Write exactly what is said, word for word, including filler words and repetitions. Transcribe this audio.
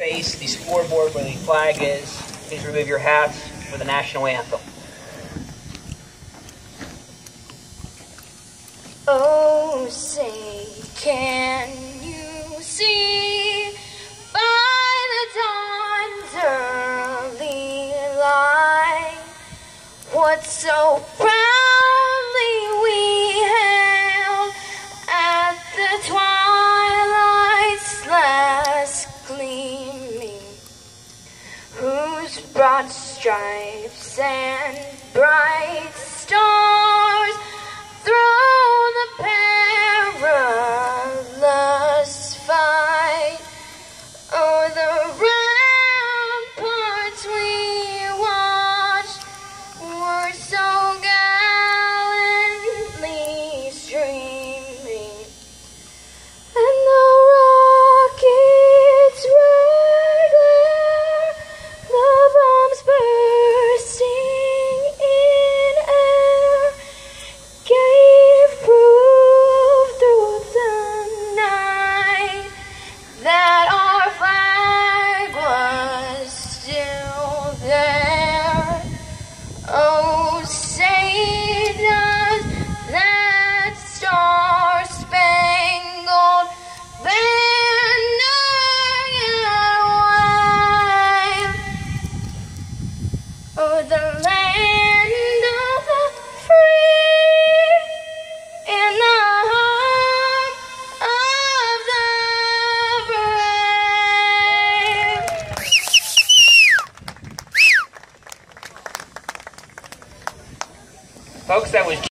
Face the scoreboard where the flag is. Please remove your hats for the National Anthem. Oh, say, can you see by the dawn's early light what so proudly we hailed at the twilight's last gleaming, whose broad stripes and bright stars